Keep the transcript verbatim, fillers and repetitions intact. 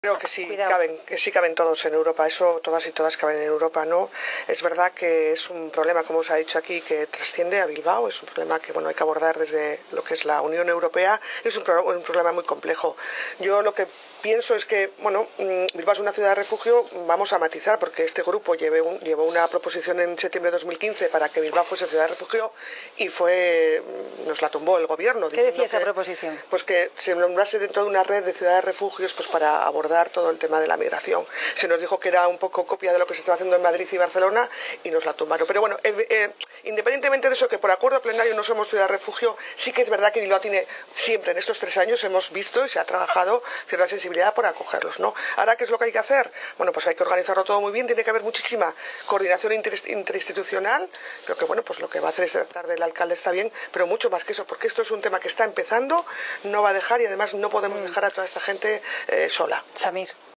Creo que sí Cuidado. caben, que sí caben todos en Europa, eso todas y todas caben en Europa, ¿no? Es verdad que es un problema, como os ha dicho aquí, que trasciende a Bilbao, es un problema que bueno hay que abordar desde lo que es la Unión Europea, es un, pro, un problema muy complejo. Yo lo que pienso es que, bueno, Bilbao es una ciudad de refugio, vamos a matizar, porque este grupo llevó, un, llevó una proposición en septiembre de dos mil quince para que Bilbao fuese ciudad de refugio y fue, nos la tumbó el gobierno. ¿Qué decía esa que, proposición? Pues que se nombrase dentro de una red de ciudades de refugios pues para abordar todo el tema de la migración. Se nos dijo que era un poco copia de lo que se estaba haciendo en Madrid y Barcelona y nos la tumbaron. Pero bueno, eh, eh, independientemente de eso, que por acuerdo plenario no somos ciudad de refugio, sí que es verdad que Bilbao tiene, siempre en estos tres años hemos visto y se ha trabajado cierta sensibilidad por acogerlos, ¿no? Ahora, ¿qué es lo que hay que hacer? Bueno, pues hay que organizarlo todo muy bien, tiene que haber muchísima coordinación inter interinstitucional. Creo que, bueno, pues lo que va a hacer es tratar del alcalde está bien, pero mucho más que eso, porque esto es un tema que está empezando, no va a dejar y además no podemos dejar a toda esta gente eh, sola. Samir.